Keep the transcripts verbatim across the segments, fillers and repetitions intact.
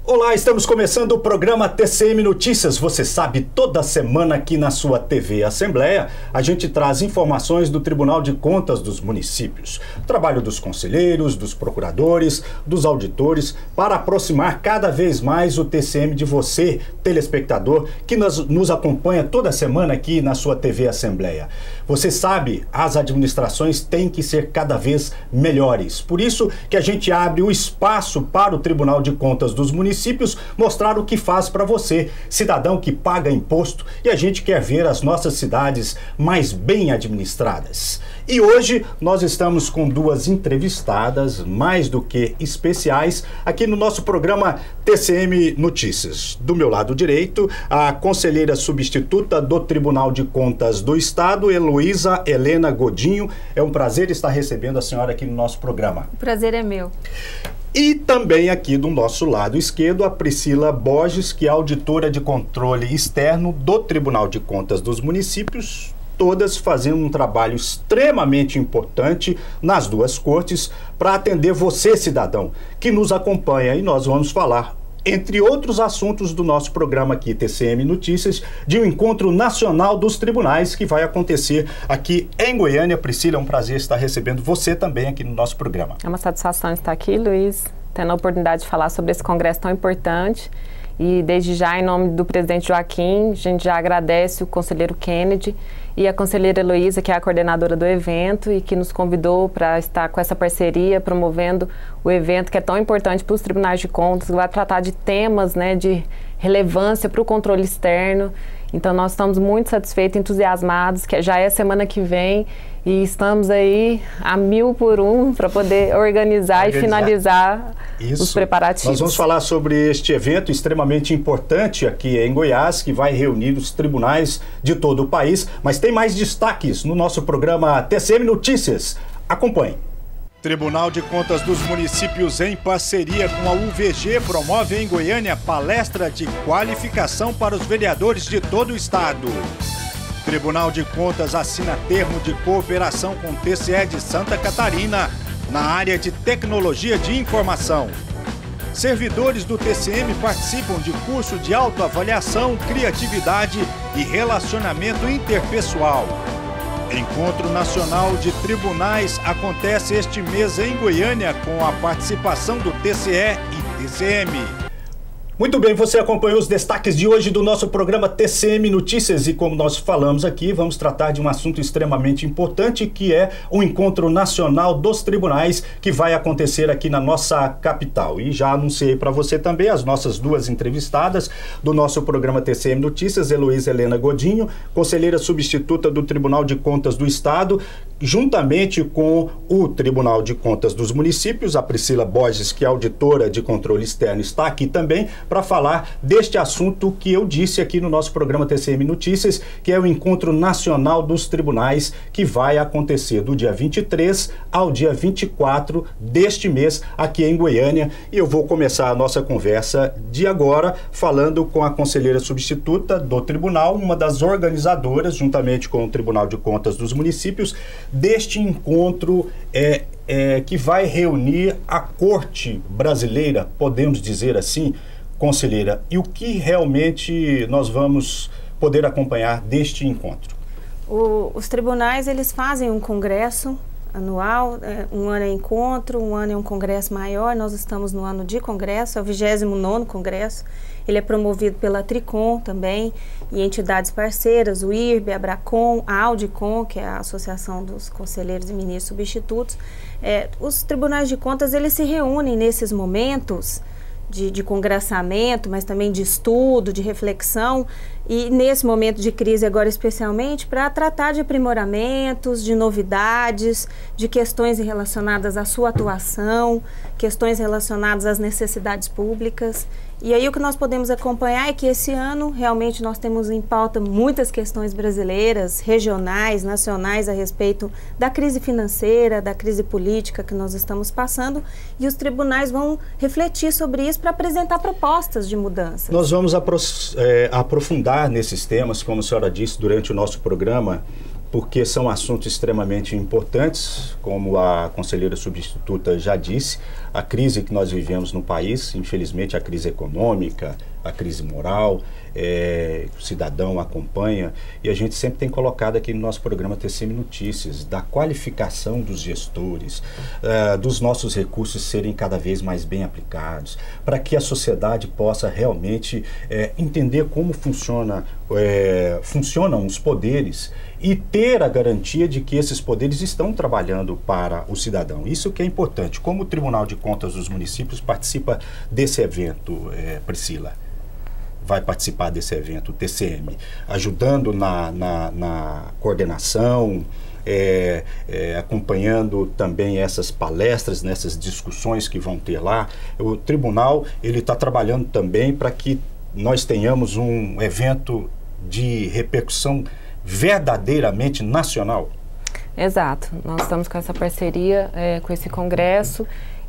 Olá, estamos começando o programa T C M Notícias. Você sabe, toda semana aqui na sua T V Assembleia, a gente traz informações do Tribunal de Contas dos municípios. O trabalho dos conselheiros, dos procuradores, dos auditores, para aproximar cada vez mais o T C M de você, telespectador, que nos, nos acompanha toda semana aqui na sua T V Assembleia. Você sabe, as administrações têm que ser cada vez melhores. Por isso que a gente abre o espaço para o Tribunal de Contas dos municípios mostrar o que faz para você, cidadão que paga imposto, e a gente quer ver as nossas cidades mais bem administradas. E hoje nós estamos com duas entrevistadas mais do que especiais aqui no nosso programa T C M Notícias. Do meu lado direito, a conselheira substituta do Tribunal de Contas do Estado, Heloísa Helena Godinho. É um prazer estar recebendo a senhora aqui no nosso programa. O prazer é meu. E também aqui do nosso lado esquerdo, a Priscila Borges, que é auditora de controle externo do Tribunal de Contas dos municípios, todas fazendo um trabalho extremamente importante nas duas cortes para atender você, cidadão, que nos acompanha. E nós vamos falar, entre outros assuntos do nosso programa aqui, T C M Notícias, de um encontro nacional dos tribunais que vai acontecer aqui em Goiânia. Priscila, é um prazer estar recebendo você também aqui no nosso programa. É uma satisfação estar aqui, Luiz, tendo a oportunidade de falar sobre esse congresso tão importante. E desde já, em nome do presidente Joaquim, a gente já agradece o conselheiro Kennedy e a conselheira Heloísa, que é a coordenadora do evento e que nos convidou para estar com essa parceria, promovendo o evento que é tão importante para os tribunais de contas, que vai tratar de temas, né, de relevância para o controle externo. Então nós estamos muito satisfeitos, entusiasmados, que já é semana que vem e estamos aí a mil por um para poder organizar, organizar e finalizar Isso. os preparativos. Nós vamos falar sobre este evento extremamente importante aqui em Goiás, que vai reunir os tribunais de todo o país, mas tem mais destaques no nosso programa T C M Notícias. Acompanhe. Tribunal de Contas dos Municípios, em parceria com a U V G, promove em Goiânia palestra de qualificação para os vereadores de todo o estado. Tribunal de Contas assina termo de cooperação com o T C E de Santa Catarina na área de tecnologia de informação. Servidores do T C M participam de curso de autoavaliação, criatividade e relacionamento interpessoal. Encontro Nacional de Tribunais acontece este mês em Goiânia com a participação do T C E e T C M. Muito bem, você acompanhou os destaques de hoje do nosso programa T C M Notícias e, como nós falamos aqui, vamos tratar de um assunto extremamente importante, que é o Encontro Nacional dos Tribunais, que vai acontecer aqui na nossa capital. E já anunciei para você também as nossas duas entrevistadas do nosso programa T C M Notícias, Heloísa Helena Godinho, conselheira substituta do Tribunal de Contas do Estado, juntamente com o Tribunal de Contas dos Municípios. A Priscila Borges, que é auditora de controle externo, está aqui também para falar deste assunto que eu disse aqui no nosso programa T C M Notícias, que é o Encontro Nacional dos Tribunais, que vai acontecer do dia vinte e três ao dia vinte e quatro deste mês aqui em Goiânia. E eu vou começar a nossa conversa de agora falando com a conselheira substituta do tribunal, uma das organizadoras, juntamente com o Tribunal de Contas dos Municípios, deste encontro é, é, que vai reunir a Corte Brasileira, podemos dizer assim, conselheira. E o que realmente nós vamos poder acompanhar deste encontro? O, os tribunais, eles fazem um congresso anual, é, um ano é encontro, um ano é um congresso maior. Nós estamos no ano de congresso, é o vigésimo nono congresso. Ele é promovido pela Tricom também e entidades parceiras, o I R B, a Abracom, a Audicom, que é a Associação dos Conselheiros e Ministros Substitutos. É, os tribunais de contas, eles se reúnem nesses momentos de, de congressamento, mas também de estudo, de reflexão, e nesse momento de crise agora especialmente, para tratar de aprimoramentos, de novidades, de questões relacionadas à sua atuação, questões relacionadas às necessidades públicas. E aí o que nós podemos acompanhar é que esse ano realmente nós temos em pauta muitas questões brasileiras, regionais, nacionais, a respeito da crise financeira, da crise política que nós estamos passando, e os tribunais vão refletir sobre isso para apresentar propostas de mudanças. Nós vamos apro é, aprofundar nesses temas, como a senhora disse, durante o nosso programa porque são assuntos extremamente importantes, como a conselheira substituta já disse, a crise que nós vivemos no país, infelizmente a crise econômica, a crise moral, é, o cidadão acompanha, e a gente sempre tem colocado aqui no nosso programa T C M Notícias, da qualificação dos gestores, uh, dos nossos recursos serem cada vez mais bem aplicados, para que a sociedade possa realmente é, entender como funciona, é, funcionam os poderes e ter a garantia de que esses poderes estão trabalhando para o cidadão. Isso que é importante. Como o Tribunal de Contas dos Municípios participa desse evento, é, Priscila? Vai participar desse evento, o T C M, ajudando na, na, na coordenação, é, é, acompanhando também essas palestras, nessas discussões que vão ter lá. O tribunal ele está trabalhando também para que nós tenhamos um evento de repercussão verdadeiramente nacional. Exato, nós estamos com essa parceria, é, com esse congresso,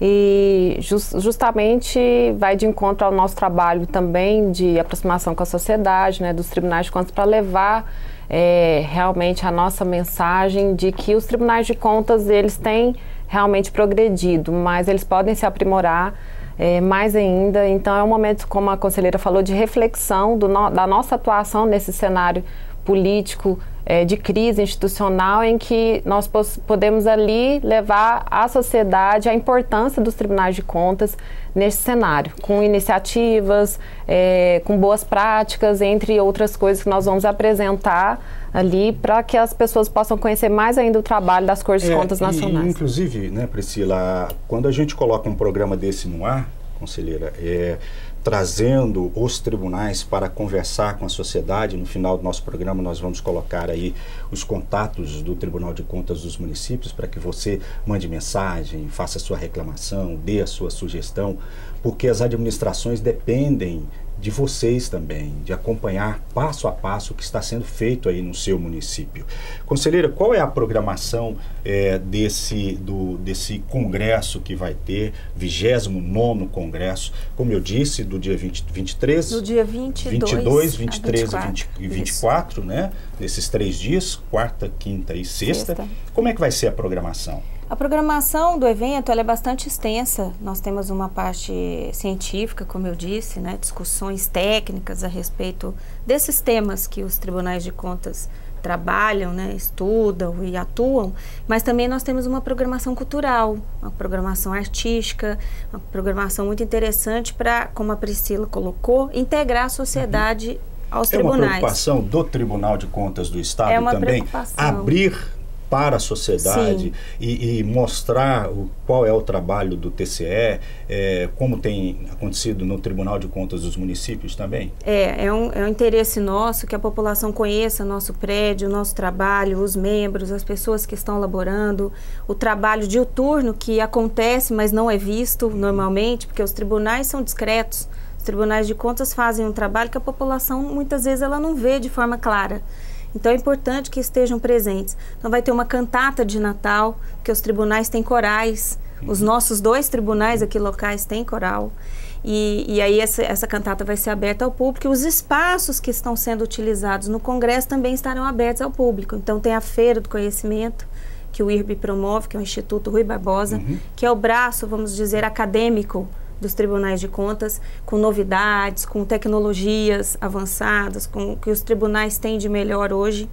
e just, justamente vai de encontro ao nosso trabalho também de aproximação com a sociedade, né, dos tribunais de contas, para levar é, realmente a nossa mensagem de que os tribunais de contas eles têm realmente progredido, mas eles podem se aprimorar é, mais ainda. Então é um momento, como a conselheira falou, de reflexão do no, da nossa atuação nesse cenário político, é, de crise institucional, em que nós podemos ali levar à sociedade a importância dos tribunais de contas nesse cenário, com iniciativas, é, com boas práticas, entre outras coisas que nós vamos apresentar ali para que as pessoas possam conhecer mais ainda o trabalho das Cortes de é, Contas Nacionais. E, inclusive, né, Priscila, quando a gente coloca um programa desse no ar, conselheira, é, trazendo os tribunais para conversar com a sociedade, no final do nosso programa nós vamos colocar aí os contatos do Tribunal de Contas dos Municípios para que você mande mensagem, faça a sua reclamação, dê a sua sugestão, porque as administrações dependem de vocês também, de acompanhar passo a passo o que está sendo feito aí no seu município. Conselheira, qual é a programação é, desse, do, desse congresso que vai ter, vigésimo nono congresso, como eu disse, do dia vinte, vinte e três? Do dia vinte e dois, vinte e dois, vinte e três a vinte e quatro, e vinte e quatro, né? Nesses três dias, quarta, quinta e sexta. sexta. Como é que vai ser a programação? A programação do evento ela é bastante extensa. Nós temos uma parte científica, como eu disse, né, discussões técnicas a respeito desses temas que os tribunais de contas trabalham, né, estudam e atuam, mas também nós temos uma programação cultural, uma programação artística, uma programação muito interessante para, como a Priscila colocou, integrar a sociedade uhum. aos é tribunais. É uma preocupação do Tribunal de Contas do Estado é uma também preocupação. abrir para a sociedade e, e mostrar o, qual é o trabalho do T C E, é, como tem acontecido no Tribunal de Contas dos Municípios também? É, é um, é um interesse nosso que a população conheça nosso prédio, o nosso trabalho, os membros, as pessoas que estão laborando, o trabalho diuturno que acontece, mas não é visto normalmente, porque os tribunais são discretos. Os tribunais de contas fazem um trabalho que a população, muitas vezes, ela não vê de forma clara. Então é importante que estejam presentes. Então vai ter uma cantata de Natal, porque os tribunais têm corais, os nossos dois tribunais aqui locais têm coral. E, e aí essa, essa cantata vai ser aberta ao público e os espaços que estão sendo utilizados no Congresso também estarão abertos ao público. Então tem a Feira do Conhecimento, que o I R B promove, que é o Instituto Rui Barbosa, uhum. que é o braço, vamos dizer, acadêmico dos tribunais de contas, com novidades, com tecnologias avançadas, com o que os tribunais têm de melhor hoje.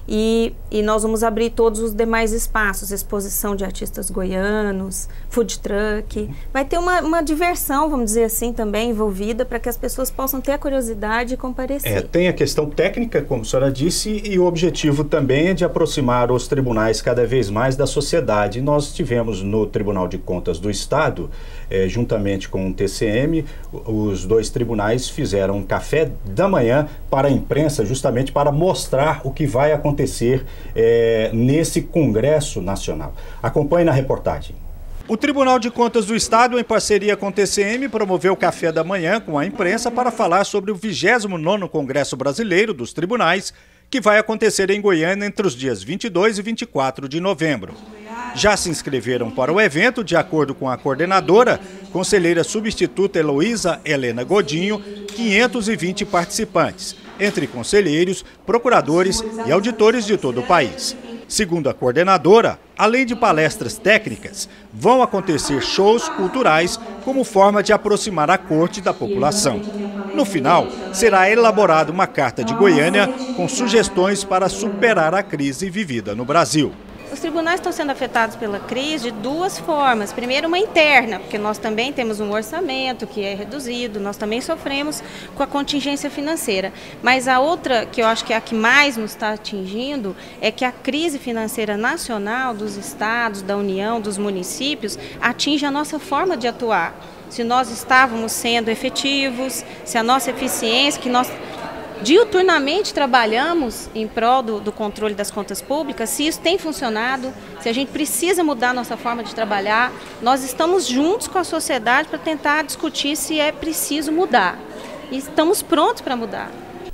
E, e nós vamos abrir todos os demais espaços, exposição de artistas goianos, food truck. Vai ter uma, uma diversão, vamos dizer assim, também envolvida, para que as pessoas possam ter a curiosidade e comparecer. É, tem a questão técnica, como a senhora disse, e o objetivo também é de aproximar os tribunais cada vez mais da sociedade. Nós tivemos no Tribunal de Contas do Estado, é, juntamente com o T C M, os dois tribunais fizeram um café da manhã para a imprensa, justamente para mostrar o que vai acontecer acontecer é, nesse Congresso Nacional. Acompanhe na reportagem. O Tribunal de Contas do Estado, em parceria com o T C M, promoveu o café da manhã com a imprensa para falar sobre o vigésimo nono Congresso Brasileiro dos Tribunais, que vai acontecer em Goiânia entre os dias vinte e dois e vinte e quatro de novembro. Já se inscreveram para o evento, de acordo com a coordenadora, conselheira substituta Heloísa Helena Godinho, quinhentos e vinte participantes. entre conselheiros, procuradores e auditores de todo o país. Segundo a coordenadora, além de palestras técnicas, vão acontecer shows culturais como forma de aproximar a corte da população. No final, será elaborada uma carta de Goiânia com sugestões para superar a crise vivida no Brasil. Os tribunais estão sendo afetados pela crise de duas formas. Primeiro, uma interna, porque nós também temos um orçamento que é reduzido, nós também sofremos com a contingência financeira. Mas a outra, que eu acho que é a que mais nos está atingindo, é que a crise financeira nacional dos estados, da União, dos municípios, atinge a nossa forma de atuar. Se nós estávamos sendo efetivos, se a nossa eficiência, que nós diuturnamente trabalhamos em prol do, do controle das contas públicas, se isso tem funcionado, se a gente precisa mudar a nossa forma de trabalhar, nós estamos juntos com a sociedade para tentar discutir se é preciso mudar. E estamos prontos para mudar.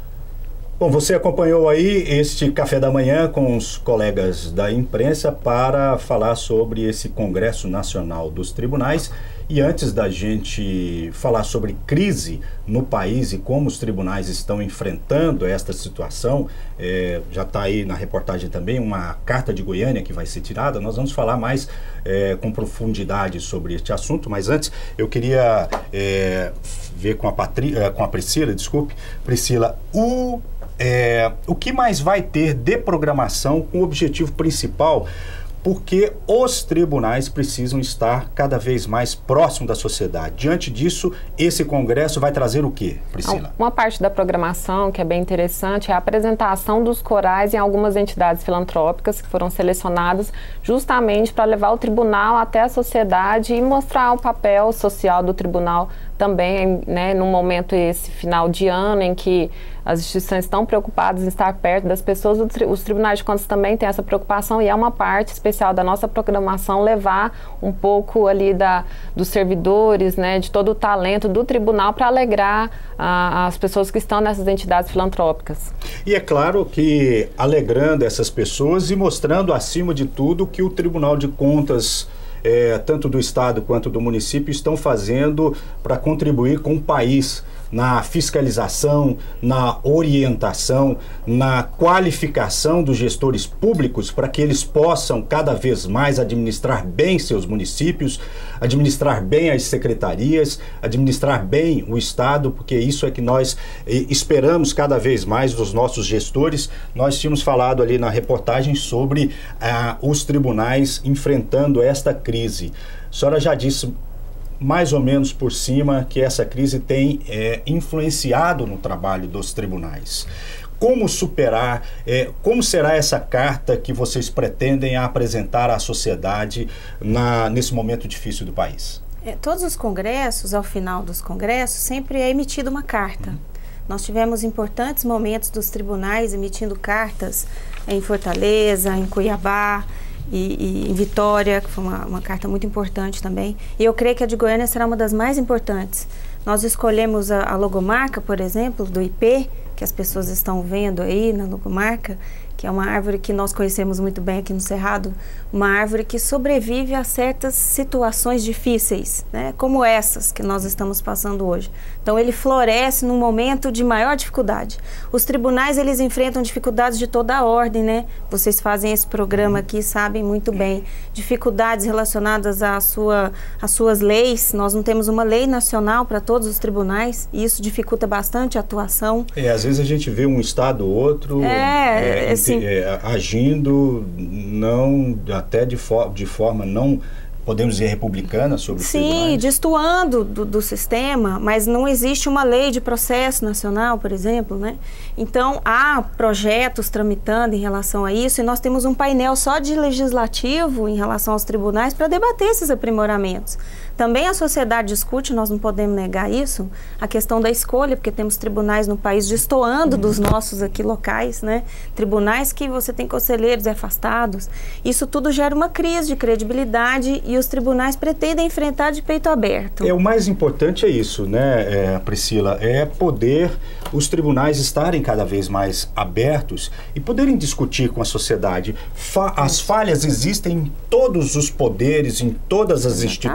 Bom, você acompanhou aí este café da manhã com os colegas da imprensa para falar sobre esse Congresso Nacional dos Tribunais. E antes da gente falar sobre crise no país e como os tribunais estão enfrentando esta situação, é, já está aí na reportagem também uma carta de Goiânia que vai ser tirada. Nós vamos falar mais é, com profundidade sobre este assunto, mas antes eu queria é, ver com a, Patri, com a Priscila, desculpe, Priscila, o, é, o que mais vai ter de programação com o objetivo principal, porque os tribunais precisam estar cada vez mais próximos da sociedade. Diante disso, esse congresso vai trazer o quê, Priscila? Uma parte da programação que é bem interessante é a apresentação dos corais em algumas entidades filantrópicas que foram selecionadas justamente para levar o tribunal até a sociedade e mostrar o papel social do tribunal também, né, num momento esse final de ano em que as instituições estão preocupadas em estar perto das pessoas, os tribunais de contas também têm essa preocupação e é uma parte especial da nossa programação levar um pouco ali da, dos servidores, né, de todo o talento do tribunal para alegrar a, as pessoas que estão nessas entidades filantrópicas. E é claro que alegrando essas pessoas e mostrando acima de tudo que o Tribunal de Contas, É, tanto do Estado quanto do município, estão fazendo para contribuir com o país na fiscalização, na orientação, na qualificação dos gestores públicos para que eles possam cada vez mais administrar bem seus municípios, administrar bem as secretarias, administrar bem o Estado, porque isso é que nós eh, esperamos cada vez mais dos nossos gestores. Nós tínhamos falado ali na reportagem sobre ah, os tribunais enfrentando esta crise. A senhora já disse mais ou menos por cima que essa crise tem é, influenciado no trabalho dos tribunais. Como superar, é, como será essa carta que vocês pretendem apresentar à sociedade na, nesse momento difícil do país? É, todos os congressos, ao final dos congressos, sempre é emitida uma carta. Uhum. Nós tivemos importantes momentos dos tribunais emitindo cartas em Fortaleza, em Cuiabá, E, e em Vitória, que foi uma, uma carta muito importante também. E eu creio que a de Goiânia será uma das mais importantes. Nós escolhemos a, a logomarca, por exemplo, do I P, que as pessoas estão vendo aí na logomarca, que é uma árvore que nós conhecemos muito bem aqui no Cerrado, uma árvore que sobrevive a certas situações difíceis, né, como essas que nós estamos passando hoje. Então ele floresce num momento de maior dificuldade. Os tribunais, eles enfrentam dificuldades de toda a ordem, né? Vocês fazem esse programa aqui, sabem muito bem. Dificuldades relacionadas à sua, às suas leis. Nós não temos uma lei nacional para todos os tribunais e isso dificulta bastante a atuação. É, às vezes a gente vê um estado ou outro é, é, assim, é, agindo não, até de, for, de forma não, podemos dizer, republicana sobre os tribunais. Sim, destoando do, do sistema, mas não existe uma lei de processo nacional, por exemplo, né? Então, há projetos tramitando em relação a isso e nós temos um painel só de legislativo em relação aos tribunais para debater esses aprimoramentos. Também a sociedade discute, nós não podemos negar isso, a questão da escolha, porque temos tribunais no país destoando dos nossos aqui locais, né? Tribunais que você tem conselheiros afastados. Isso tudo gera uma crise de credibilidade e os tribunais pretendem enfrentar de peito aberto. É, o mais importante é isso, né, é, Priscila, é poder os tribunais estarem cada vez mais abertos e poderem discutir com a sociedade. Fa as falhas existem em todos os poderes, em todas as Exatamente. instituições,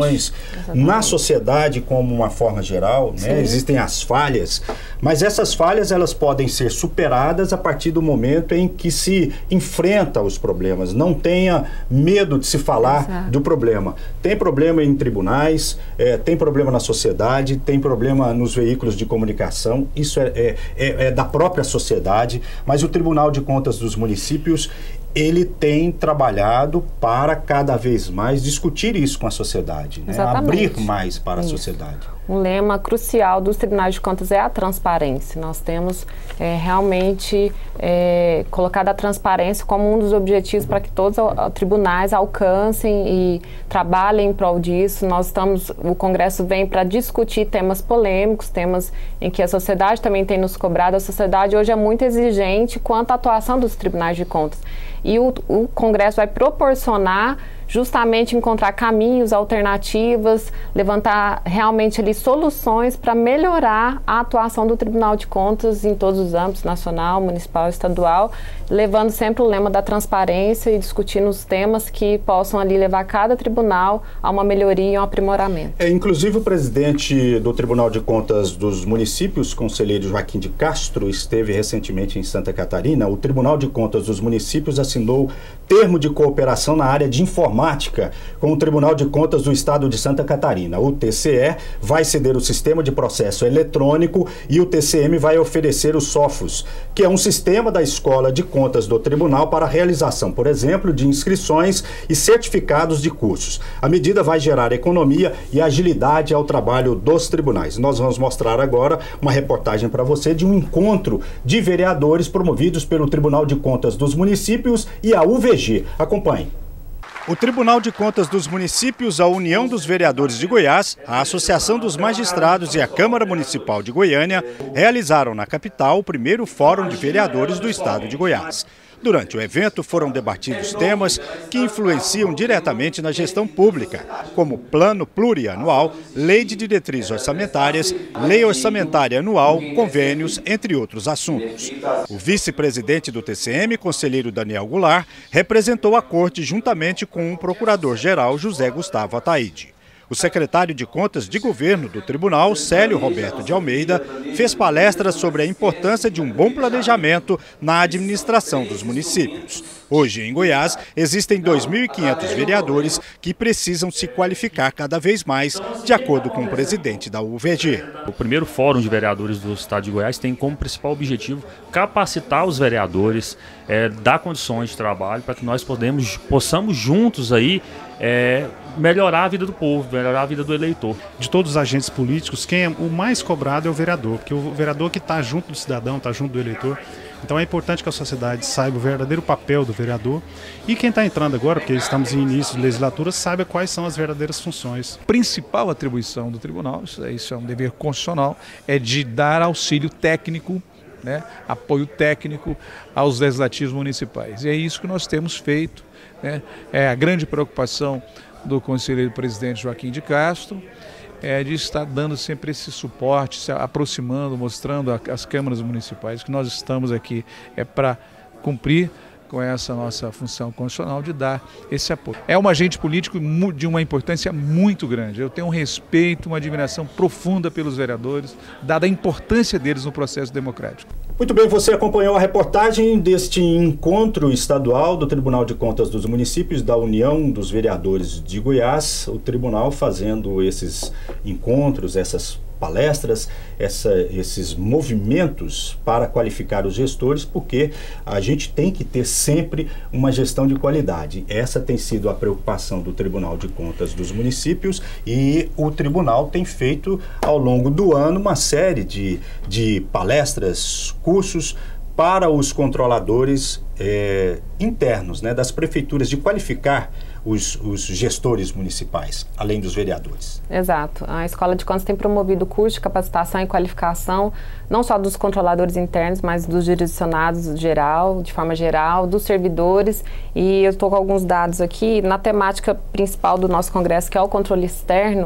questões na sociedade como uma forma geral, né? Existem as falhas, mas essas falhas elas podem ser superadas a partir do momento em que se enfrenta os problemas. Não tenha medo de se falar Exato. do problema. Tem problema em tribunais, é, tem problema na sociedade, tem problema nos veículos de comunicação, isso é, é, é, é da própria sociedade, mas o Tribunal de Contas dos Municípios, ele tem trabalhado para cada vez mais discutir isso com a sociedade, né? Abrir mais para isso. a sociedade. Um lema crucial dos tribunais de contas é a transparência. Nós temos é, realmente é, colocado a transparência como um dos objetivos para que todos os tribunais alcancem e trabalhem em prol disso. Nós estamos, o Congresso vem para discutir temas polêmicos, temas em que a sociedade também tem nos cobrado. A sociedade hoje é muito exigente quanto à atuação dos tribunais de contas. E o, o Congresso vai proporcionar justamente encontrar caminhos, alternativas, levantar realmente ali soluções para melhorar a atuação do Tribunal de Contas em todos os âmbitos, nacional, municipal, estadual, levando sempre o lema da transparência e discutindo os temas que possam ali levar cada tribunal a uma melhoria e um aprimoramento. É, inclusive o presidente do Tribunal de Contas dos Municípios, conselheiro Joaquim de Castro, esteve recentemente em Santa Catarina. O Tribunal de Contas dos Municípios assinou termo de cooperação na área de informática com o Tribunal de Contas do Estado de Santa Catarina. O T C E vai ceder o sistema de processo eletrônico e o T C M vai oferecer o SOFOS, que é um sistema da Escola de Contas do Tribunal para a realização, por exemplo, de inscrições e certificados de cursos. A medida vai gerar economia e agilidade ao trabalho dos tribunais. Nós vamos mostrar agora uma reportagem para você de um encontro de vereadores promovidos pelo Tribunal de Contas dos Municípios e a U V G. Acompanhe. O Tribunal de Contas dos Municípios, a União dos Vereadores de Goiás, a Associação dos Magistrados e a Câmara Municipal de Goiânia realizaram na capital o primeiro Fórum de Vereadores do Estado de Goiás. Durante o evento foram debatidos temas que influenciam diretamente na gestão pública, como Plano Plurianual, Lei de Diretrizes Orçamentárias, Lei Orçamentária Anual, convênios, entre outros assuntos. O vice-presidente do T C M, conselheiro Daniel Goulart, representou a corte juntamente com o procurador-geral José Gustavo Ataíde. O secretário de Contas de Governo do Tribunal, Célio Roberto de Almeida, fez palestras sobre a importância de um bom planejamento na administração dos municípios. Hoje, em Goiás, existem dois mil e quinhentos vereadores que precisam se qualificar cada vez mais, de acordo com o presidente da U V G. O primeiro Fórum de Vereadores do Estado de Goiás tem como principal objetivo capacitar os vereadores, é, dar condições de trabalho para que nós podemos, possamos juntos aí, é, melhorar a vida do povo, melhorar a vida do eleitor. De todos os agentes políticos, quem é o mais cobrado é o vereador, porque o vereador que está junto do cidadão, está junto do eleitor. Então é importante que a sociedade saiba o verdadeiro papel do vereador e quem está entrando agora, porque estamos em início de legislatura, saiba quais são as verdadeiras funções. A principal atribuição do tribunal, isso é um dever constitucional, é de dar auxílio técnico, né, apoio técnico aos legislativos municipais. E é isso que nós temos feito, né? É a grande preocupação do conselheiro presidente Joaquim de Castro, é de estar dando sempre esse suporte, se aproximando, mostrando às câmaras municipais que nós estamos aqui é para cumprir com essa nossa função constitucional de dar esse apoio. É um agente político de uma importância muito grande. Eu tenho um respeito, uma admiração profunda pelos vereadores, dada a importância deles no processo democrático. Muito bem, você acompanhou a reportagem deste encontro estadual do Tribunal de Contas dos Municípios da União dos Vereadores de Goiás, o tribunal fazendo esses encontros, essas palestras, essa, esses movimentos para qualificar os gestores, porque a gente tem que ter sempre uma gestão de qualidade. Essa tem sido a preocupação do Tribunal de Contas dos Municípios e o tribunal tem feito ao longo do ano uma série de, de palestras, cursos para os controladores é, internos, né, das prefeituras, de qualificar os, os gestores municipais, além dos vereadores. Exato. A Escola de Contas tem promovido curso de capacitação e qualificação, não só dos controladores internos, mas dos jurisdicionados geral, de forma geral, dos servidores. E eu estou com alguns dados aqui. Na temática principal do nosso congresso, que é o controle externo,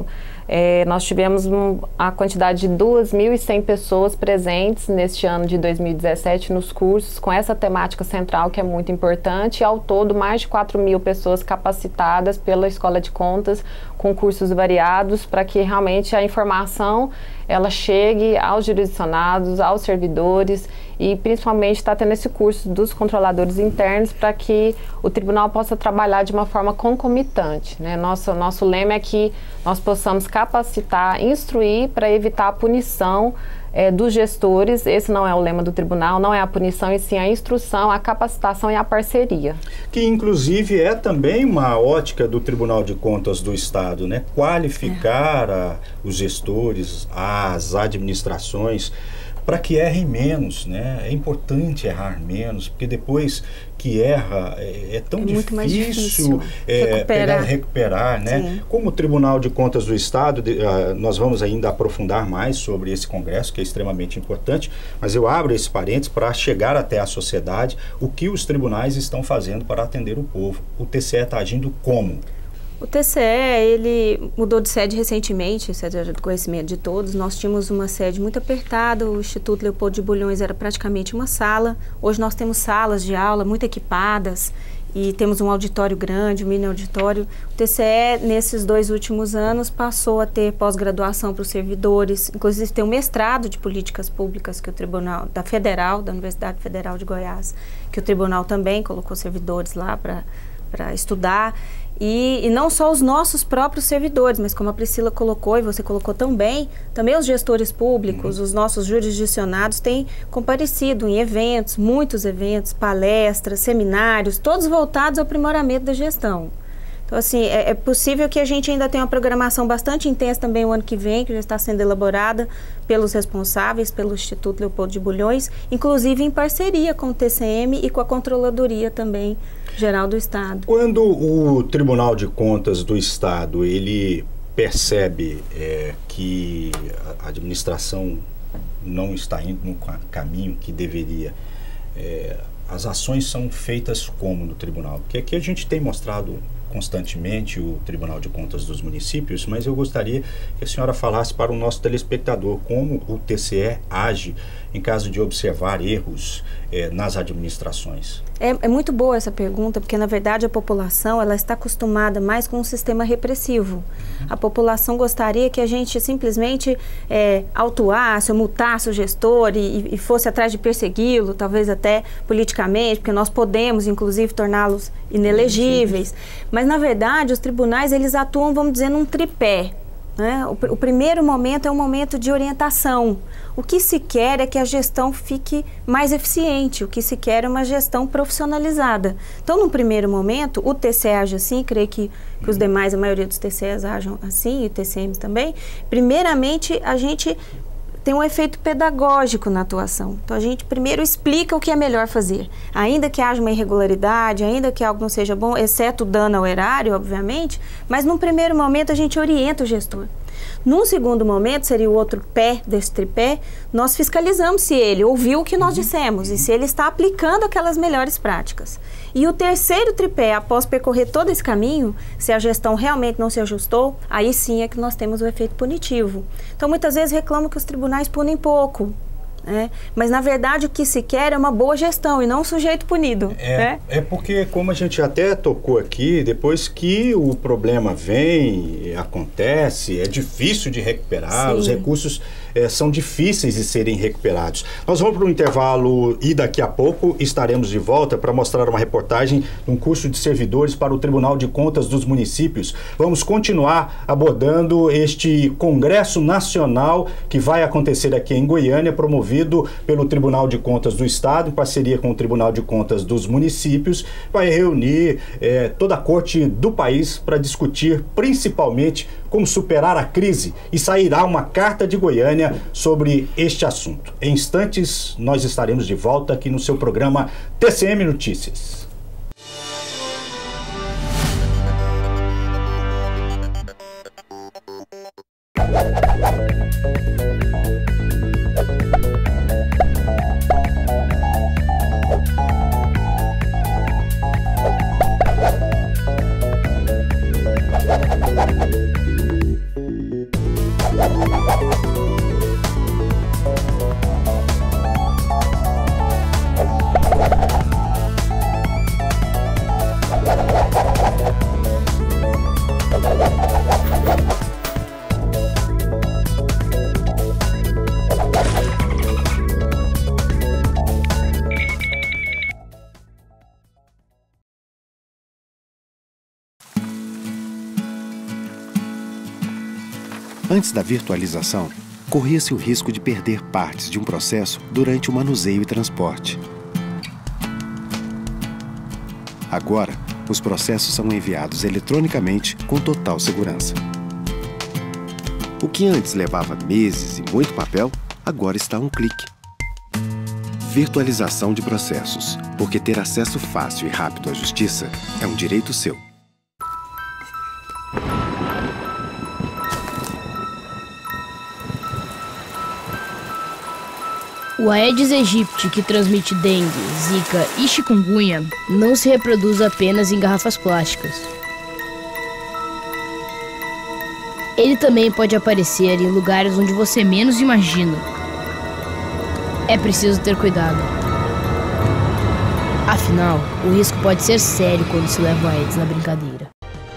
É, nós tivemos um, a quantidade de duas mil e cem pessoas presentes neste ano de dois mil e dezessete nos cursos, com essa temática central que é muito importante, e ao todo mais de quatro mil pessoas capacitadas pela Escola de Contas, com cursos variados, para que realmente a informação ela chegue aos jurisdicionados, aos servidores, e principalmente está tendo esse curso dos controladores internos para que o tribunal possa trabalhar de uma forma concomitante, né? Nosso, nosso lema é que nós possamos capacitar, instruir para evitar a punição é, dos gestores. Esse não é o lema do tribunal, não é a punição, e sim a instrução, a capacitação e a parceria. Que inclusive é também uma ótica do Tribunal de Contas do Estado, né? Qualificar é. a, os gestores, as administrações, para que errem menos, né? É importante errar menos, porque depois que erra é, é tão é difícil, difícil é, recuperar. Pegar, recuperar, né? Sim. Como o Tribunal de Contas do Estado, de, uh, nós vamos ainda aprofundar mais sobre esse congresso, que é extremamente importante, mas eu abro esse parênteses para chegar até a sociedade o que os tribunais estão fazendo para atender o povo. O T C E está agindo como? O T C E, ele mudou de sede recentemente, isso é de conhecimento de todos. Nós tínhamos uma sede muito apertada, o Instituto Leopoldo de Bulhões era praticamente uma sala. Hoje nós temos salas de aula muito equipadas e temos um auditório grande, um mini auditório. O T C E, nesses dois últimos anos, passou a ter pós-graduação para os servidores, inclusive tem um mestrado de políticas públicas que o Tribunal, da Federal, da Universidade Federal de Goiás, que o Tribunal também colocou servidores lá para para estudar. E, e não só os nossos próprios servidores, mas como a Priscila colocou e você colocou tão bem, também os gestores públicos, uhum. os nossos jurisdicionados têm comparecido em eventos, muitos eventos, palestras, seminários, todos voltados ao aprimoramento da gestão. Então, assim, é, é possível que a gente ainda tenha uma programação bastante intensa também o ano que vem, que já está sendo elaborada pelos responsáveis, pelo Instituto Leopoldo de Bulhões, inclusive em parceria com o T C M e com a Controladoria também Geral do Estado. Quando o Tribunal de Contas do Estado, ele percebe é, que a administração não está indo no caminho que deveria, é, as ações são feitas como no tribunal? Porque aqui a gente tem mostrado constantemente o Tribunal de Contas dos Municípios, mas eu gostaria que a senhora falasse para o nosso telespectador como o T C E age em caso de observar erros eh, nas administrações. É, é muito boa essa pergunta, porque na verdade a população ela está acostumada mais com um sistema repressivo. Uhum. A população gostaria que a gente simplesmente é, autuasse ou multasse o gestor e, e fosse atrás de persegui-lo, talvez até politicamente, porque nós podemos inclusive torná-los inelegíveis. Uhum. Mas na verdade os tribunais eles atuam, vamos dizer, num tripé. Né? O, o primeiro momento é um momento de orientação. O que se quer é que a gestão fique mais eficiente, o que se quer é uma gestão profissionalizada. Então, no primeiro momento, o T C E age assim, creio que, que os demais, a maioria dos T C Es agem assim, e T C Ms também. Primeiramente, a gente tem um efeito pedagógico na atuação. Então, a gente primeiro explica o que é melhor fazer. Ainda que haja uma irregularidade, ainda que algo não seja bom, exceto o dano ao erário, obviamente, mas num primeiro momento a gente orienta o gestor. Num segundo momento, seria o outro pé desse tripé, nós fiscalizamos se ele ouviu o que nós dissemos e se ele está aplicando aquelas melhores práticas. E o terceiro tripé, após percorrer todo esse caminho, se a gestão realmente não se ajustou, aí sim é que nós temos o efeito punitivo. Então, muitas vezes reclamam que os tribunais punem pouco. É, mas na verdade o que se quer é uma boa gestão e não um sujeito punido. É, né? é porque, como a gente até tocou aqui, depois que o problema vem, acontece, é difícil de recuperar, Sim. os recursos é, são difíceis de serem recuperados. Nós vamos para um intervalo e daqui a pouco estaremos de volta para mostrar uma reportagem de um curso de servidores para o Tribunal de Contas dos Municípios. Vamos continuar abordando este Congresso Nacional que vai acontecer aqui em Goiânia, promovido pelo Tribunal de Contas do Estado, em parceria com o Tribunal de Contas dos Municípios, vai reunir eh, toda a corte do país para discutir principalmente como superar a crise e sairá uma carta de Goiânia sobre este assunto. Em instantes, nós estaremos de volta aqui no seu programa T C M Notícias. Antes da virtualização, corria-se o risco de perder partes de um processo durante o manuseio e transporte. Agora, os processos são enviados eletronicamente com total segurança. O que antes levava meses e muito papel, agora está a um clique. Virtualização de processos, porque ter acesso fácil e rápido à justiça é um direito seu. O Aedes aegypti, que transmite dengue, zika e chikungunya, não se reproduz apenas em garrafas plásticas. Ele também pode aparecer em lugares onde você menos imagina. É preciso ter cuidado. Afinal, o risco pode ser sério quando se leva o Aedes na brincadeira.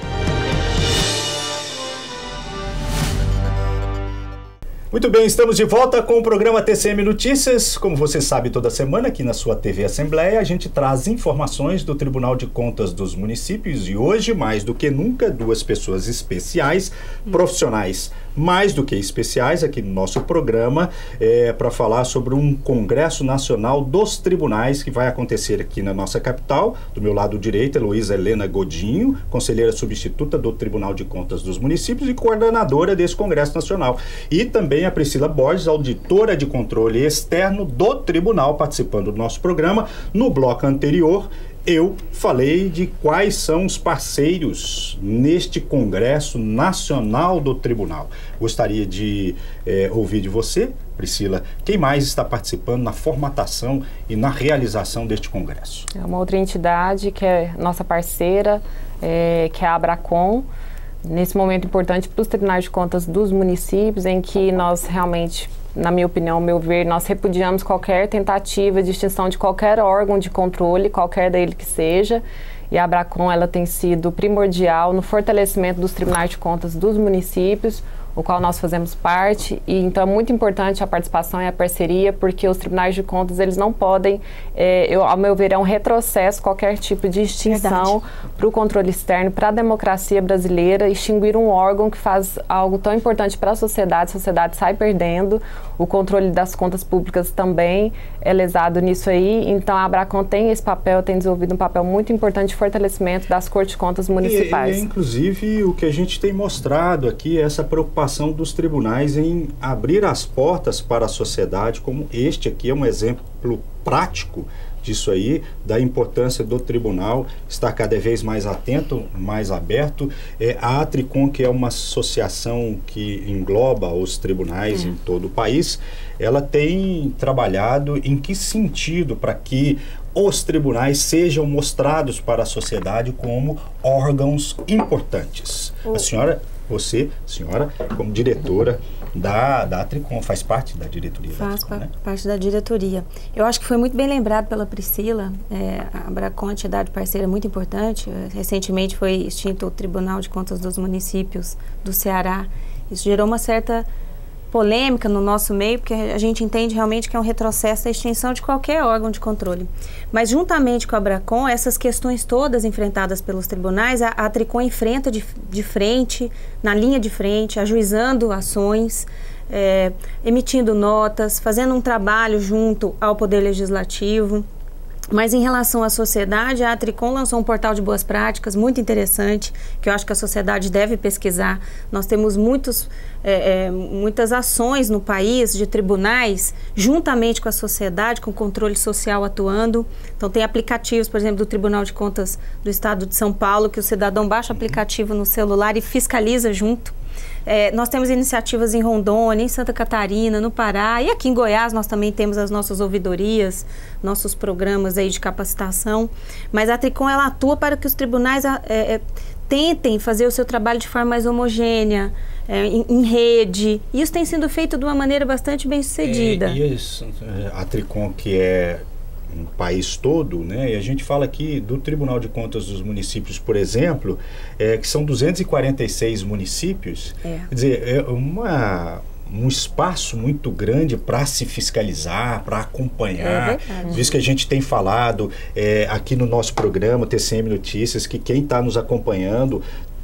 Muito bem, estamos de volta com o programa T C M Notícias. Como você sabe, toda semana aqui na sua T V Assembleia, a gente traz informações do Tribunal de Contas dos Municípios e hoje, mais do que nunca, duas pessoas especiais, profissionais mais do que especiais aqui no nosso programa, é, para falar sobre um Congresso Nacional dos Tribunais que vai acontecer aqui na nossa capital. Do meu lado direito, Heloísa Helena Godinho, conselheira substituta do Tribunal de Contas dos Municípios e coordenadora desse Congresso Nacional. E também a Priscila Borges, auditora de controle externo do Tribunal, participando do nosso programa. No bloco anterior, eu falei de quais são os parceiros neste Congresso Nacional do Tribunal. Gostaria de eh, ouvir de você, Priscila, quem mais está participando na formatação e na realização deste Congresso? É uma outra entidade que é nossa parceira, é, que é a Abracon, nesse momento importante para os tribunais de contas dos municípios, em que nós realmente, na minha opinião, ao meu ver, nós repudiamos qualquer tentativa de extinção de qualquer órgão de controle, qualquer dele que seja, e a Abracon ela tem sido primordial no fortalecimento dos tribunais de contas dos municípios, o qual nós fazemos parte, e então é muito importante a participação e a parceria, porque os tribunais de contas, eles não podem, é, eu, ao meu ver, é um retrocesso qualquer tipo de extinção para o controle externo, para a democracia brasileira, extinguir um órgão que faz algo tão importante para a sociedade, a sociedade sai perdendo, o controle das contas públicas também é lesado nisso aí, então a Abracon tem esse papel, tem desenvolvido um papel muito importante de fortalecimento das Cortes de Contas municipais. E, e, inclusive, o que a gente tem mostrado aqui é essa preocupação dos tribunais em abrir as portas para a sociedade, como este aqui é um exemplo prático disso aí, da importância do tribunal estar cada vez mais atento, mais aberto. É, a Atricom, que é uma associação que engloba os tribunais é. em todo o país, ela tem trabalhado em que sentido para que os tribunais sejam mostrados para a sociedade como órgãos importantes. A senhora, você, senhora, como diretora da, da Atricom, faz parte da diretoria da Atricom, Faz né? parte da diretoria. Eu acho que foi muito bem lembrado pela Priscila, é, a Abracon, a entidade parceira muito importante. Recentemente foi extinto o Tribunal de Contas dos Municípios do Ceará. Isso gerou uma certa polêmica no nosso meio, porque a gente entende realmente que é um retrocesso da extinção de qualquer órgão de controle. Mas juntamente com a Abracon, essas questões todas enfrentadas pelos tribunais, a, a Atricom enfrenta de, de frente, na linha de frente, ajuizando ações, é, emitindo notas, fazendo um trabalho junto ao Poder Legislativo. Mas em relação à sociedade, a Atricom lançou um portal de boas práticas muito interessante, que eu acho que a sociedade deve pesquisar. Nós temos muitos, é, é, muitas ações no país de tribunais, juntamente com a sociedade, com o controle social atuando. Então tem aplicativos, por exemplo, do Tribunal de Contas do Estado de São Paulo, que o cidadão baixa o aplicativo no celular e fiscaliza junto. É, nós temos iniciativas em Rondônia, em Santa Catarina, no Pará, e aqui em Goiás nós também temos as nossas ouvidorias, nossos programas aí de capacitação, mas a Atricom ela atua para que os tribunais é, é, tentem fazer o seu trabalho de forma mais homogênea, é, em, em rede, e isso tem sido feito de uma maneira bastante bem sucedida. É, e isso, a Atricom, que é um país todo, né? E a gente fala aqui do Tribunal de Contas dos Municípios, por exemplo, é, que são duzentos e quarenta e seis municípios. É. Quer dizer, é uma, um espaço muito grande para se fiscalizar, para acompanhar. É Isso que a gente tem falado é, aqui no nosso programa T C M Notícias, que quem está nos acompanhando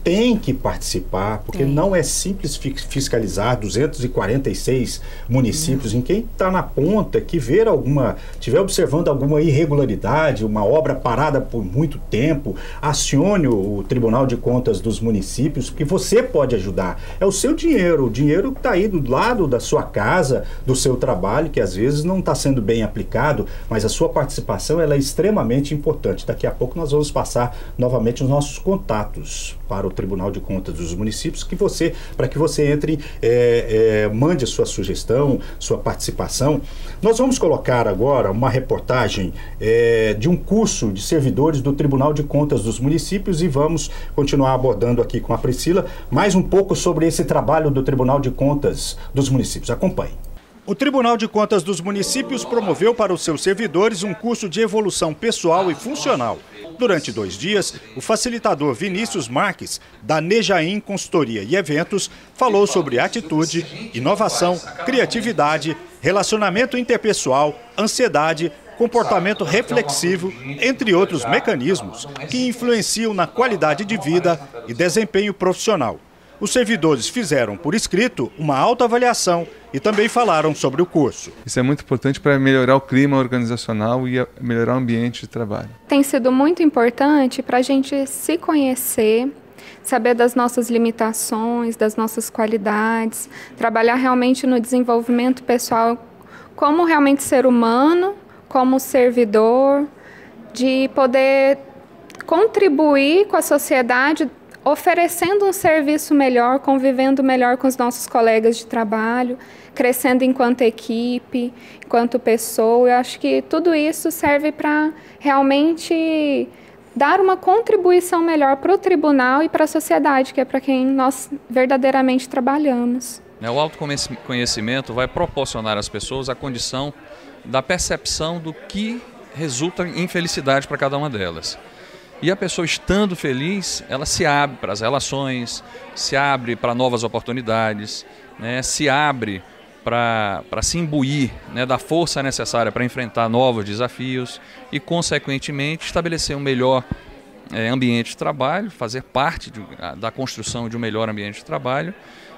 tem que participar, porque é. não é simples fiscalizar duzentos e quarenta e seis municípios. Uhum. Em quem está na ponta, que ver alguma, estiver observando alguma irregularidade, uma obra parada por muito tempo, acione o Tribunal de Contas dos Municípios, que você pode ajudar. É o seu dinheiro, o dinheiro que está aí do lado da sua casa, do seu trabalho, que às vezes não está sendo bem aplicado, mas a sua participação ela é extremamente importante. Daqui a pouco nós vamos passar novamente os nossos contatos para o Tribunal de Contas dos Municípios, que você, para que você entre, é, é, mande a sua sugestão, sua participação. Nós vamos colocar agora uma reportagem é, de um curso de servidores do Tribunal de Contas dos Municípios e vamos continuar abordando aqui com a Priscila mais um pouco sobre esse trabalho do Tribunal de Contas dos Municípios. Acompanhe. O Tribunal de Contas dos Municípios promoveu para os seus servidores um curso de evolução pessoal e funcional. Durante dois dias, o facilitador Vinícius Marques, da Nejaim Consultoria e Eventos, falou sobre atitude, inovação, criatividade, relacionamento interpessoal, ansiedade, comportamento reflexivo, entre outros mecanismos que influenciam na qualidade de vida e desempenho profissional. Os servidores fizeram por escrito uma autoavaliação e também falaram sobre o curso. Isso é muito importante para melhorar o clima organizacional e melhorar o ambiente de trabalho. Tem sido muito importante para a gente se conhecer, saber das nossas limitações, das nossas qualidades, trabalhar realmente no desenvolvimento pessoal como realmente ser humano, como servidor, de poder contribuir com a sociedade, oferecendo um serviço melhor, convivendo melhor com os nossos colegas de trabalho, crescendo enquanto equipe, enquanto pessoa. Eu acho que tudo isso serve para realmente dar uma contribuição melhor para o tribunal e para a sociedade, que é para quem nós verdadeiramente trabalhamos. O autoconhecimento vai proporcionar às pessoas a condição da percepção do que resulta em felicidade para cada uma delas. E a pessoa estando feliz, ela se abre para as relações, se abre para novas oportunidades, né, se abre para para se imbuir, né, da força necessária para enfrentar novos desafios e, consequentemente, estabelecer um melhor é, ambiente de trabalho, fazer parte de, da construção de um melhor ambiente de trabalho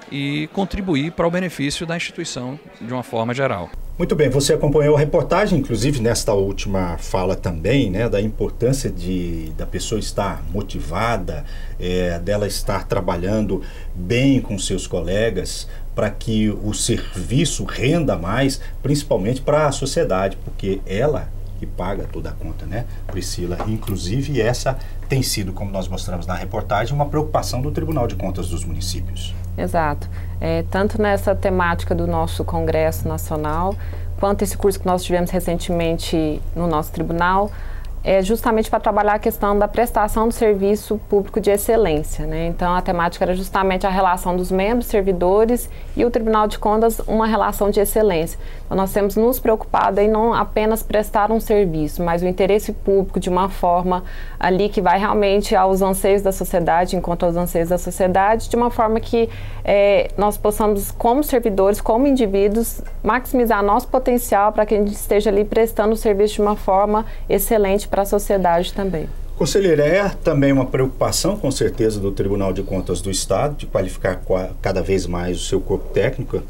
e contribuir para o benefício da instituição de uma forma geral. Muito bem, você acompanhou a reportagem, inclusive nesta última fala também, né, da importância de, da pessoa estar motivada, é, dela estar trabalhando bem com seus colegas, para que o serviço renda mais, principalmente para a sociedade, porque ela que paga toda a conta, né, Priscila? Inclusive essa tem sido, como nós mostramos na reportagem, uma preocupação do Tribunal de Contas dos Municípios. Exato. É, tanto nessa temática do nosso Congresso Nacional, quanto esse curso que nós tivemos recentemente no nosso tribunal, é justamente para trabalhar a questão da prestação do serviço público de excelência, né? Então, a temática era justamente a relação dos membros, servidores e o Tribunal de Contas, uma relação de excelência. Então, nós temos nos preocupado em não apenas prestar um serviço, mas o interesse público de uma forma ali que vai realmente aos anseios da sociedade, enquanto aos anseios da sociedade, de uma forma que é, nós possamos, como servidores, como indivíduos, maximizar nosso potencial para que a gente esteja ali prestando o serviço de uma forma excelente para a sociedade também. Conselheira, é também uma preocupação, com certeza, do Tribunal de Contas do Estado, de qualificar cada vez mais o seu corpo técnico.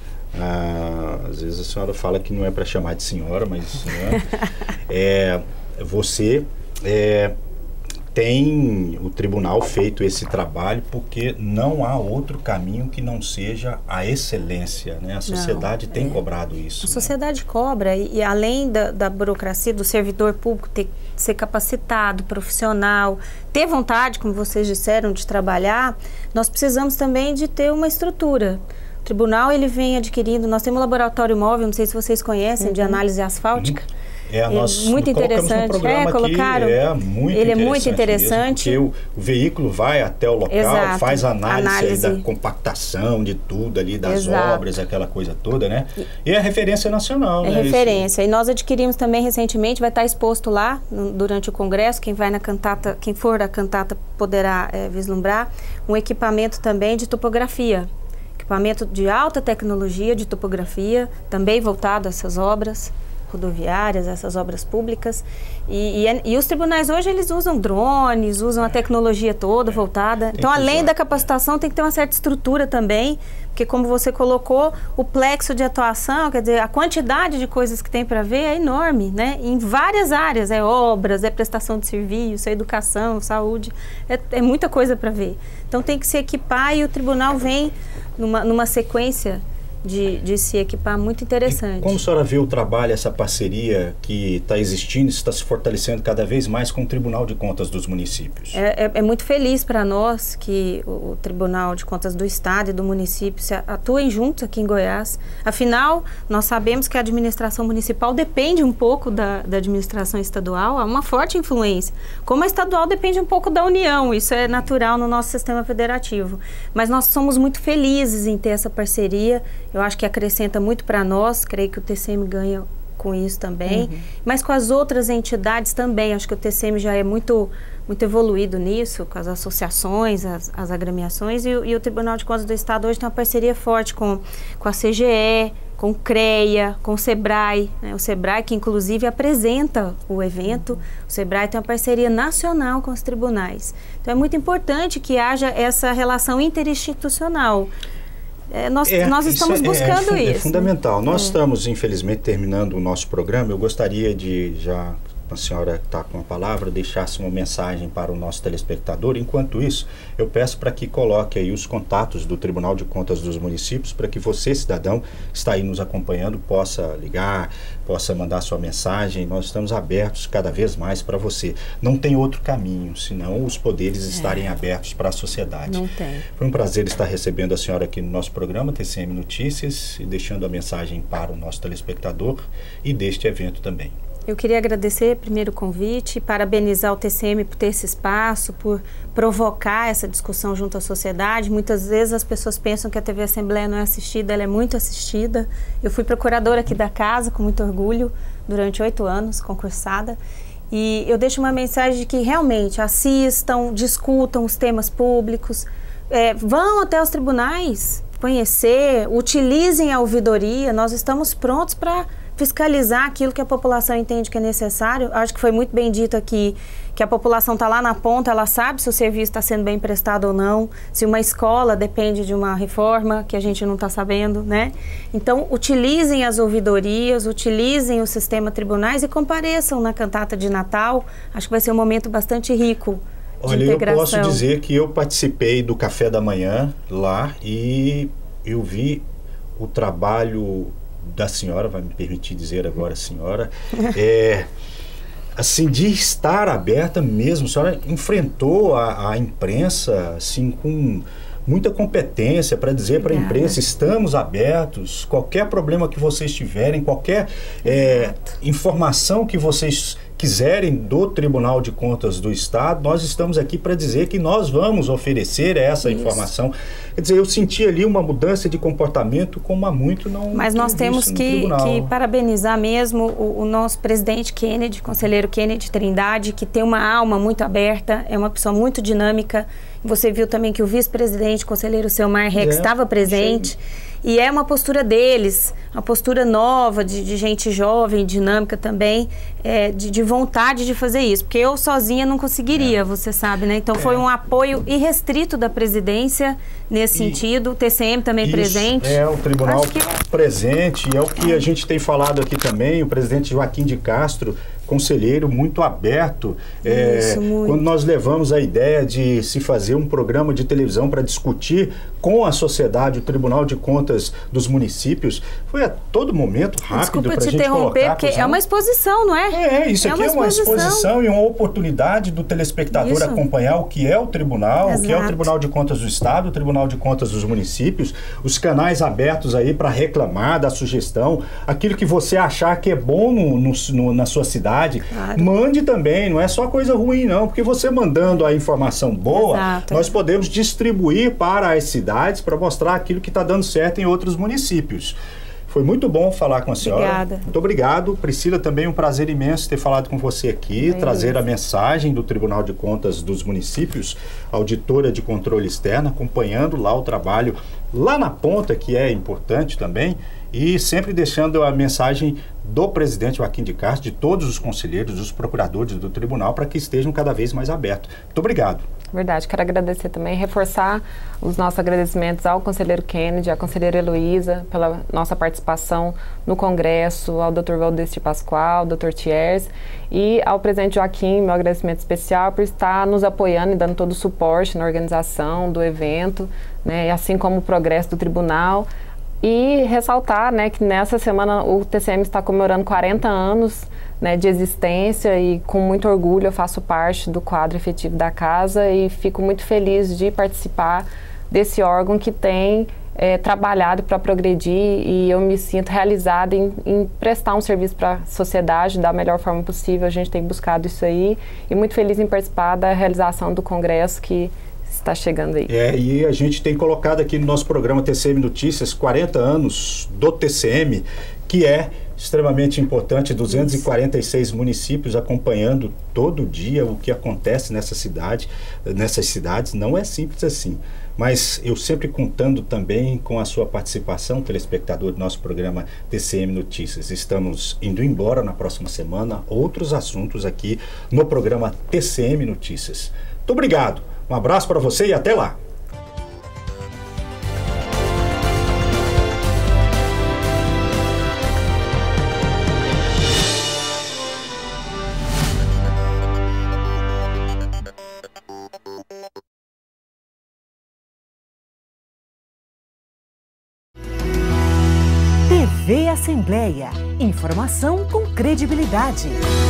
Ah, às vezes a senhora fala que não é para chamar de senhora, mas né, é, você é, tem o tribunal feito esse trabalho porque não há outro caminho que não seja a excelência, né? A sociedade não, tem é. cobrado isso. A né? sociedade cobra e, e além da, da burocracia, do servidor público ter ser capacitado, profissional, ter vontade, como vocês disseram, de trabalhar, nós precisamos também de ter uma estrutura. O tribunal, ele vem adquirindo, nós temos um laboratório móvel, não sei se vocês conhecem, uhum. de análise asfáltica. Uhum. É, nós é muito interessante, é, colocaram. Aqui, é muito ele interessante é muito interessante. Mesmo, porque o, o veículo vai até o local, Exato. faz análise, análise. Aí da compactação de tudo ali, das Exato. obras, aquela coisa toda, né? E é referência nacional, é né? É referência. Isso. E nós adquirimos também recentemente, vai estar exposto lá no, durante o congresso, quem vai na cantata, quem for da cantata poderá é, vislumbrar, um equipamento também de topografia. Equipamento de alta tecnologia de topografia, também voltado a essas obras. rodoviárias, essas obras públicas. E, e, e os tribunais hoje, eles usam drones, usam a tecnologia toda voltada. Então, além da capacitação, tem que ter uma certa estrutura também, porque como você colocou, o plexo de atuação, quer dizer, a quantidade de coisas que tem para ver é enorme, né? Em várias áreas, é obras, é prestação de serviço, é educação, saúde, é, é muita coisa para ver. Então, tem que se equipar e o tribunal vem numa, numa sequência De, de se equipar muito interessante. E como a senhora vê o trabalho, essa parceria que está existindo, está se fortalecendo cada vez mais com o Tribunal de Contas dos municípios? É, é, é muito feliz para nós que o, o Tribunal de Contas do Estado e do município se atuem juntos aqui em Goiás. Afinal, nós sabemos que a administração municipal depende um pouco da, da administração estadual, há uma forte influência. Como a estadual depende um pouco da União, isso é natural no nosso sistema federativo. Mas nós somos muito felizes em ter essa parceria. Eu acho que acrescenta muito para nós, creio que o T C M ganha com isso também, uhum. mas com as outras entidades também. Acho que o T C M já é muito, muito evoluído nisso, com as associações, as, as agremiações, e, e o Tribunal de Contas do Estado hoje tem uma parceria forte com, com a C G E, com o CREA, com o SEBRAE, né? O SEBRAE que inclusive apresenta o evento, uhum. o SEBRAE tem uma parceria nacional com os tribunais. Então é muito importante que haja essa relação interinstitucional. É, nós, é, nós estamos buscando é, é, é isso. É fundamental. Né? Nós é. estamos, infelizmente, terminando o nosso programa. Eu gostaria de, já a senhora que está com a palavra, deixasse uma mensagem para o nosso telespectador. Enquanto isso, eu peço para que coloque aí os contatos do Tribunal de Contas dos Municípios, para que você, cidadão, que está aí nos acompanhando, possa ligar, possa mandar sua mensagem. Nós estamos abertos cada vez mais para você. Não tem outro caminho, senão os poderes é. estarem abertos para a sociedade. Não tem. Foi um prazer estar recebendo a senhora aqui no nosso programa, T C M Notícias, e deixando a mensagem para o nosso telespectador e deste evento também. Eu queria agradecer primeiro o convite, parabenizar o T C M por ter esse espaço, por provocar essa discussão junto à sociedade. Muitas vezes as pessoas pensam que a T V Assembleia não é assistida, ela é muito assistida. Eu fui procuradora aqui da casa, com muito orgulho, durante oito anos, concursada. E eu deixo uma mensagem de que realmente assistam, discutam os temas públicos, é, vão até os tribunais conhecer, utilizem a ouvidoria. Nós estamos prontos para fiscalizar aquilo que a população entende que é necessário. Acho que foi muito bem dito aqui que a população está lá na ponta, ela sabe se o serviço está sendo bem prestado ou não, se uma escola depende de uma reforma que a gente não está sabendo, né? Então, utilizem as ouvidorias, utilizem o sistema tribunais e compareçam na cantata de Natal. Acho que vai ser um momento bastante rico de Olha, integração. eu posso dizer que eu participei do café da manhã lá e eu vi o trabalho da senhora, vai me permitir dizer agora senhora, é, assim, de estar aberta mesmo. A senhora enfrentou a, a imprensa, assim, com muita competência para dizer para a imprensa, estamos abertos, qualquer problema que vocês tiverem, qualquer é, informação que vocês quiserem do Tribunal de Contas do Estado, nós estamos aqui para dizer que nós vamos oferecer essa Isso. informação. Quer dizer, eu senti ali uma mudança de comportamento como há muito não... Mas nós temos que, que parabenizar mesmo o, o nosso presidente Kennedy, conselheiro Kennedy Trindade, que tem uma alma muito aberta, é uma pessoa muito dinâmica. Você viu também que o vice-presidente, conselheiro Selmar Rex, é, estava presente. Achei. E é uma postura deles, uma postura nova, de, de gente jovem, dinâmica também, é, de, de vontade de fazer isso. Porque eu sozinha não conseguiria, é. você sabe, né? Então é. foi um apoio irrestrito da presidência nesse e, sentido, o T C M também isso, presente. É, o tribunal que... presente, é o que a gente tem falado aqui também, o presidente Joaquim de Castro, conselheiro muito aberto, é, Isso, muito. quando nós levamos a ideia de se fazer um programa de televisão para discutir com a sociedade o Tribunal de Contas dos municípios, foi a todo momento rápido para a gente colocar. Desculpa te interromper, porque é uma exposição, não é? É, isso é aqui uma é uma exposição e uma oportunidade do telespectador Isso. acompanhar o que é o tribunal, Exato. o que é o Tribunal de Contas do Estado, o Tribunal de Contas dos municípios, os canais abertos aí para reclamar, dar sugestão, aquilo que você achar que é bom no, no, no, na sua cidade, Claro. mande também, não é só coisa ruim não, porque você mandando a informação boa, Exato. nós podemos distribuir para as cidades para mostrar aquilo que está dando certo em outros municípios. Foi muito bom falar com a senhora. Obrigada. Muito obrigado. Priscila, também um prazer imenso ter falado com você aqui, é trazer isso. a mensagem do Tribunal de Contas dos Municípios, auditora de controle externo, acompanhando lá o trabalho lá na ponta, que é importante também, e sempre deixando a mensagem do presidente Joaquim de Castro, de todos os conselheiros, dos procuradores do tribunal, para que estejam cada vez mais abertos. Muito obrigado. Verdade, quero agradecer também, reforçar os nossos agradecimentos ao conselheiro Kennedy, à conselheira Heloísa, pela nossa participação no Congresso, ao doutor Valdeci Pascoal, ao doutor Thiers, e ao presidente Joaquim, meu agradecimento especial por estar nos apoiando e dando todo o suporte na organização do evento, né, assim como o progresso do tribunal. E ressaltar, né, que nessa semana o T C M está comemorando quarenta anos, né, de existência, e com muito orgulho eu faço parte do quadro efetivo da casa e fico muito feliz de participar desse órgão que tem é, trabalhado para progredir, e eu me sinto realizada em, em prestar um serviço para a sociedade da melhor forma possível. A gente tem buscado isso aí e muito feliz em participar da realização do congresso que está chegando aí. É, e a gente tem colocado aqui no nosso programa T C M Notícias quarenta anos do T C M, que é extremamente importante, duzentos e quarenta e seis municípios acompanhando todo dia o que acontece nessa cidade, nessas cidades. Não é simples assim, mas eu sempre contando também com a sua participação, telespectador do nosso programa T C M Notícias. Estamos indo embora na próxima semana, outros assuntos aqui no programa T C M Notícias. Muito obrigado, um abraço para você e até lá. T V Assembleia. Informação com credibilidade.